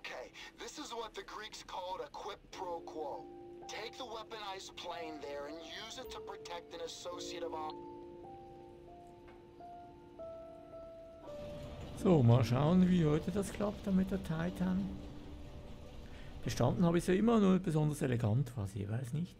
Okay, this is what the Greeks called a quid pro quo. Take the weaponized plane there and use it to protect an associate of ours. So, mal schauen, wie heute das klappt da mit der Titan. Bestanden habe ich sie immer, nur besonders elegant war sie, weiß nicht.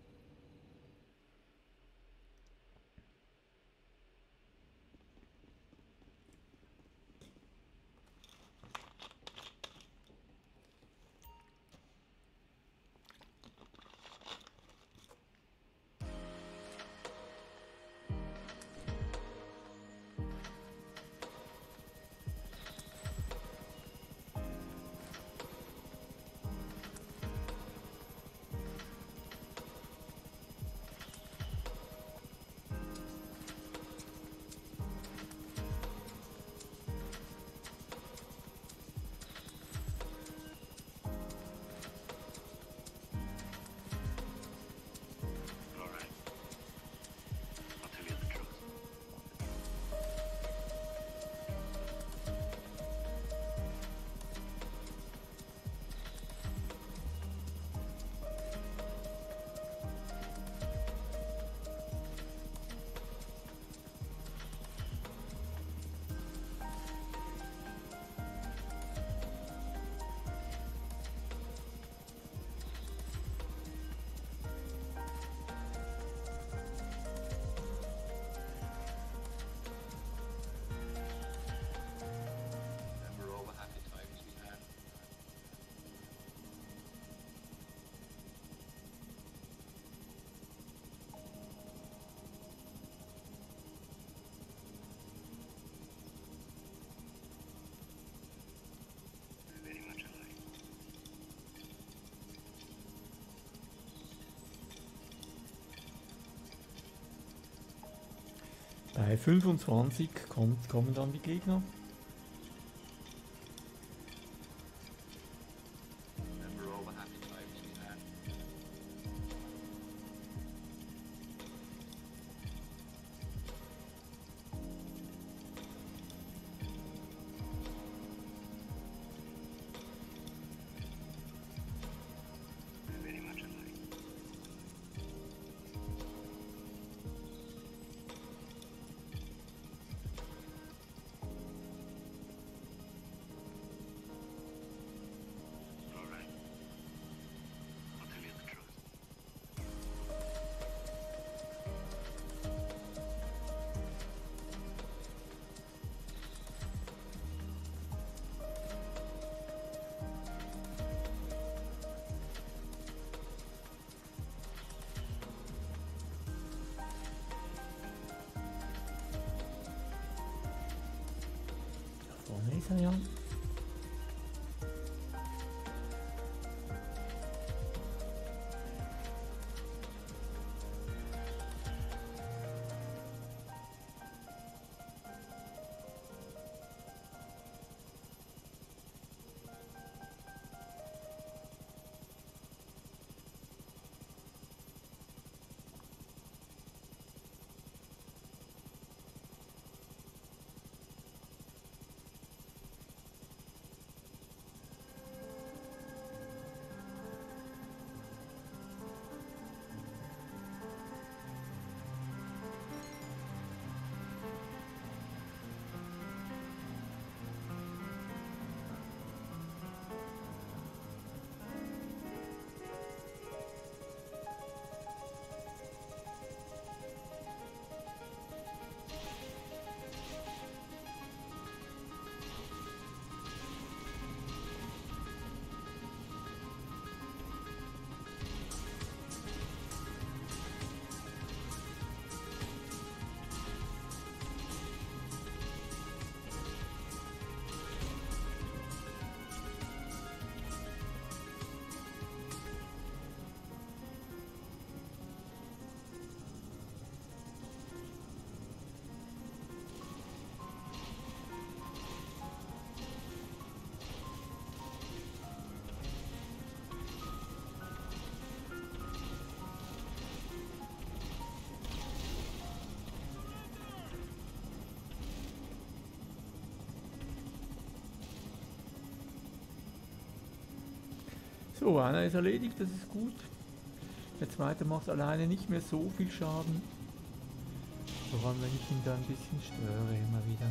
Bei 25 kommen dann die Gegner. Vorne ist er ja. So, einer ist erledigt, das ist gut. Der zweite macht alleine nicht mehr so viel Schaden. Vor allem, wenn ich ihn da ein bisschen störe immer wieder.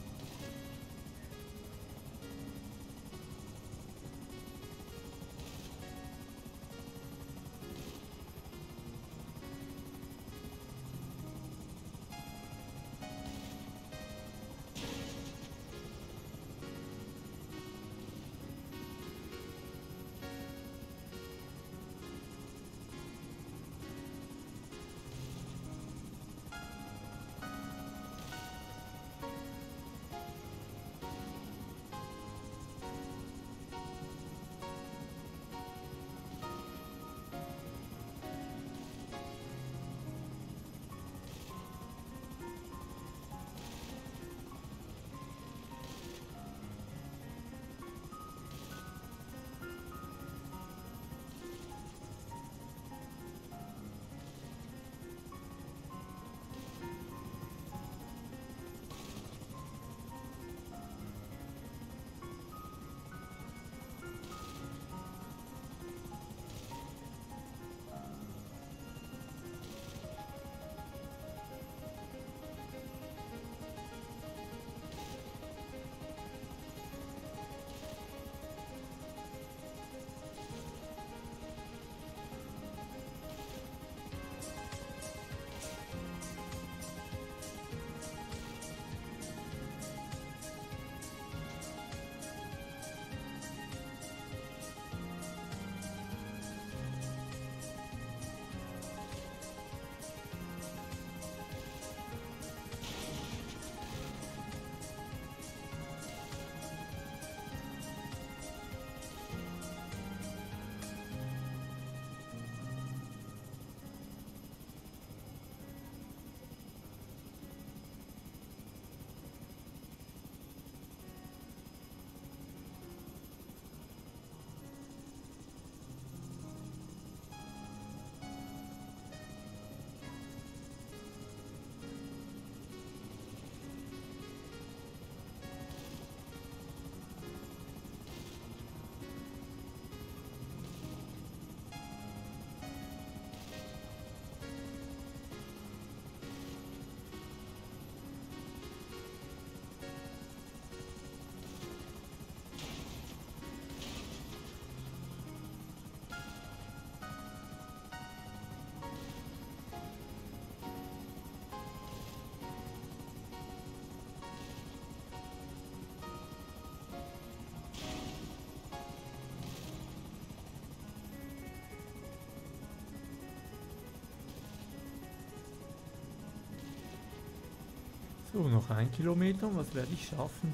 So, noch 1 Kilometer, was werde ich schaffen?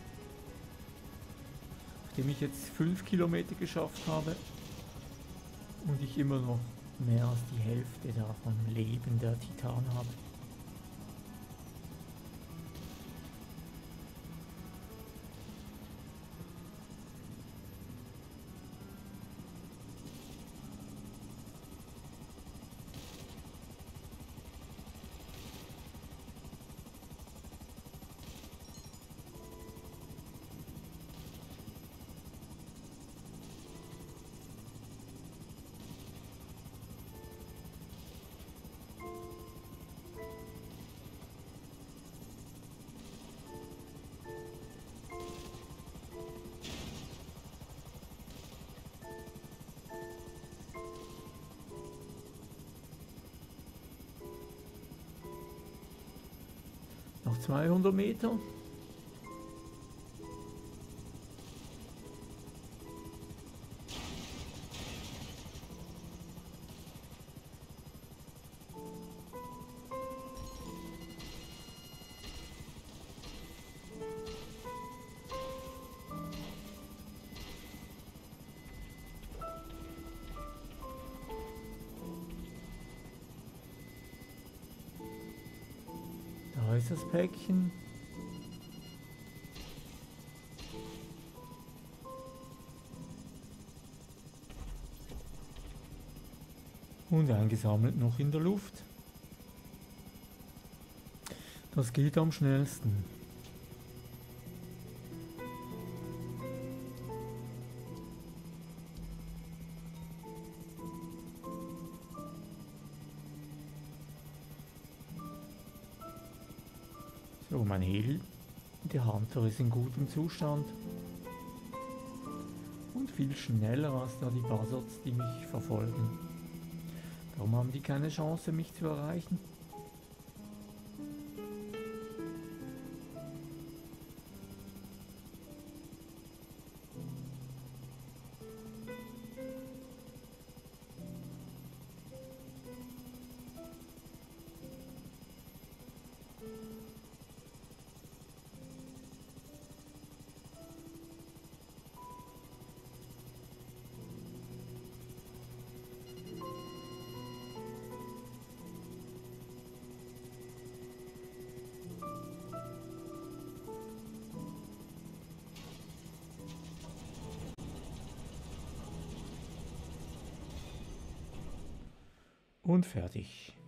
Nachdem ich jetzt 5 Kilometer geschafft habe und ich immer noch mehr als die Hälfte davon Leben der Titan habe. Noch 200 Meter. Da ist das Päckchen. Und eingesammelt noch in der Luft. Das geht am schnellsten. So, mein Heli, der Hunter ist in gutem Zustand. Und viel schneller als da die Buzzards, die mich verfolgen. Darum haben die keine Chance, mich zu erreichen. Und fertig.